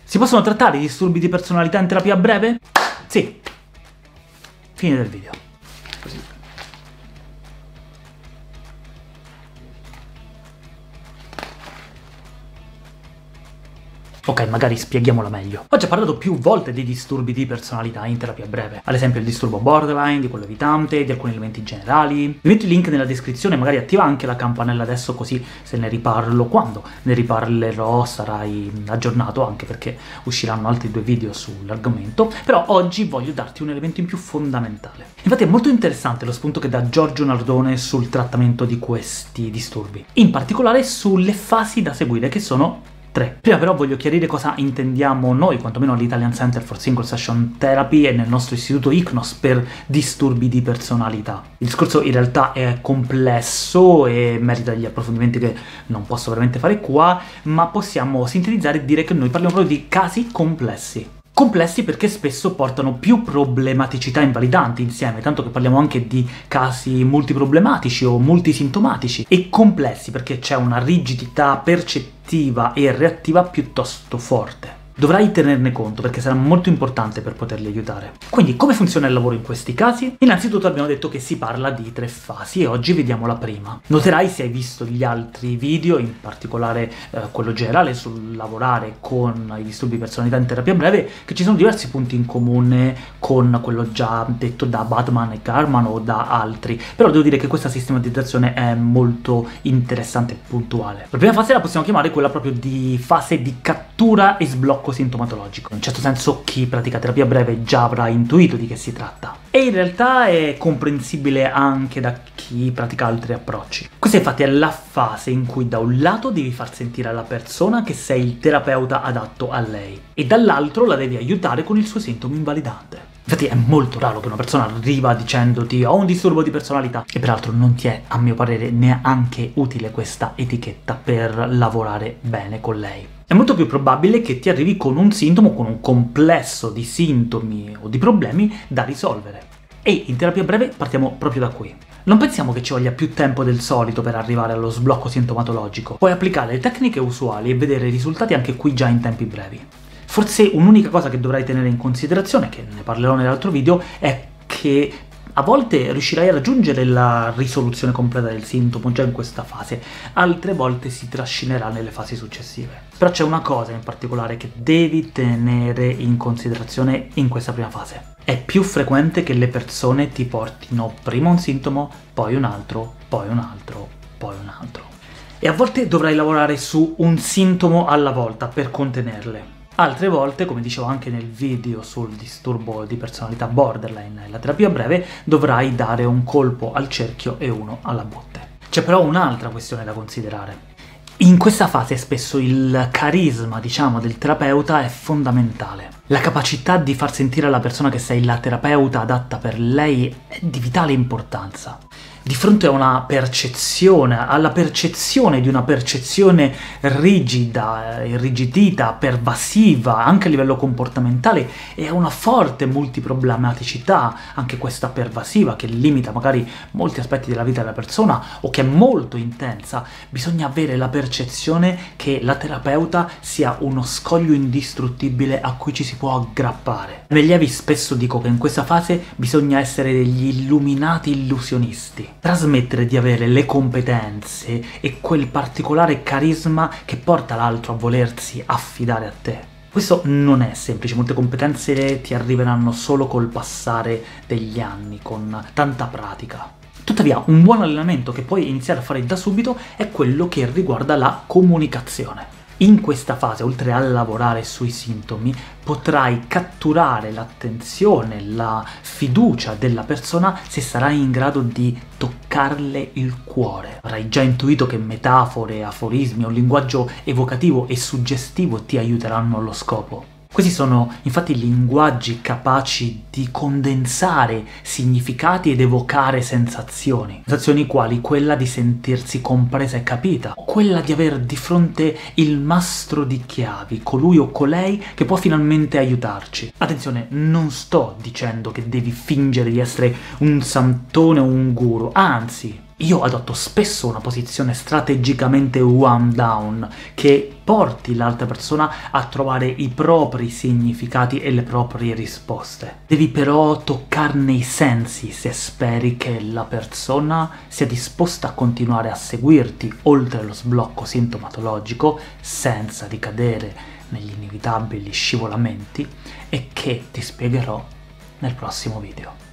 Si possono trattare i disturbi di personalità in terapia breve? Sì. Fine del video. Così. Ok, magari spieghiamola meglio. Ho già parlato più volte dei disturbi di personalità in terapia breve, ad esempio il disturbo borderline, di quello evitante, di alcuni elementi generali. Vi metto il link nella descrizione, magari attiva anche la campanella adesso, così se ne riparlo, quando ne riparlerò sarai aggiornato, anche perché usciranno altri 2 video sull'argomento. Però oggi voglio darti un elemento in più fondamentale. Infatti è molto interessante lo spunto che dà Giorgio Nardone sul trattamento di questi disturbi, in particolare sulle fasi da seguire, che sono 3. Prima però voglio chiarire cosa intendiamo noi, quantomeno all'Italian Center for Single Session Therapy e nel nostro istituto ICNOS, per disturbi di personalità. Il discorso in realtà è complesso e merita degli approfondimenti che non posso veramente fare qua, ma possiamo sintetizzare e dire che noi parliamo proprio di casi complessi. Complessi perché spesso portano più problematicità invalidanti insieme, tanto che parliamo anche di casi multiproblematici o multisintomatici, e complessi perché c'è una rigidità percettiva e reattiva piuttosto forte. Dovrai tenerne conto perché sarà molto importante per poterli aiutare. Quindi, come funziona il lavoro in questi casi? Innanzitutto abbiamo detto che si parla di 3 fasi e oggi vediamo la prima. Noterai, se hai visto gli altri video, in particolare quello generale sul lavorare con i disturbi di personalità in terapia breve, che ci sono diversi punti in comune con quello già detto da Batman e Karman o da altri, però devo dire che questa sistematizzazione è molto interessante e puntuale. La prima fase la possiamo chiamare quella proprio di fase di cattura e sblocco sintomatologico. In un certo senso chi pratica terapia breve già avrà intuito di che si tratta, e in realtà è comprensibile anche da chi pratica altri approcci. Questa infatti è la fase in cui da un lato devi far sentire alla persona che sei il terapeuta adatto a lei, e dall'altro la devi aiutare con il suo sintomo invalidante. Infatti è molto raro che una persona arriva dicendoti ho un disturbo di personalità, e peraltro non ti è, a mio parere, neanche utile questa etichetta per lavorare bene con lei. È molto più probabile che ti arrivi con un sintomo, con un complesso di sintomi o di problemi da risolvere. E in terapia breve partiamo proprio da qui. Non pensiamo che ci voglia più tempo del solito per arrivare allo sblocco sintomatologico. Puoi applicare le tecniche usuali e vedere i risultati anche qui già in tempi brevi. Forse un'unica cosa che dovrai tenere in considerazione, che ne parlerò nell'altro video, è che a volte riuscirai a raggiungere la risoluzione completa del sintomo già in questa fase, altre volte si trascinerà nelle fasi successive. Però c'è una cosa in particolare che devi tenere in considerazione in questa prima fase. È più frequente che le persone ti portino prima un sintomo, poi un altro, poi un altro, poi un altro. E a volte dovrai lavorare su un sintomo alla volta per contenerle. Altre volte, come dicevo anche nel video sul disturbo di personalità borderline e la terapia breve, dovrai dare un colpo al cerchio e uno alla botte. C'è però un'altra questione da considerare. In questa fase spesso il carisma, diciamo, del terapeuta è fondamentale. La capacità di far sentire alla persona che sei la terapeuta adatta per lei è di vitale importanza. Di fronte a una percezione, alla percezione di una percezione rigida, irrigidita, pervasiva, anche a livello comportamentale, e a una forte multiproblematicità, anche questa pervasiva, che limita magari molti aspetti della vita della persona, o che è molto intensa, bisogna avere la percezione che la terapeuta sia uno scoglio indistruttibile a cui ci si può aggrappare. Ai miei allievi spesso dico che in questa fase bisogna essere degli illuminati illusionisti. Trasmettere di avere le competenze e quel particolare carisma che porta l'altro a volersi affidare a te. Questo non è semplice, molte competenze ti arriveranno solo col passare degli anni, con tanta pratica. Tuttavia, un buon allenamento che puoi iniziare a fare da subito è quello che riguarda la comunicazione. In questa fase, oltre a lavorare sui sintomi, potrai catturare l'attenzione, la fiducia della persona se sarai in grado di toccarle il cuore. Avrai già intuito che metafore, aforismi, un linguaggio evocativo e suggestivo ti aiuteranno allo scopo. Questi sono infatti linguaggi capaci di condensare significati ed evocare sensazioni. Sensazioni quali quella di sentirsi compresa e capita, o quella di aver di fronte il mastro di chiavi, colui o colei che può finalmente aiutarci. Attenzione, non sto dicendo che devi fingere di essere un santone o un guru, anzi, Io adotto spesso una posizione strategicamente one down, che porti l'altra persona a trovare i propri significati e le proprie risposte. Devi però toccarne i sensi se speri che la persona sia disposta a continuare a seguirti oltre lo sblocco sintomatologico senza ricadere negli inevitabili scivolamenti, e che ti spiegherò nel prossimo video.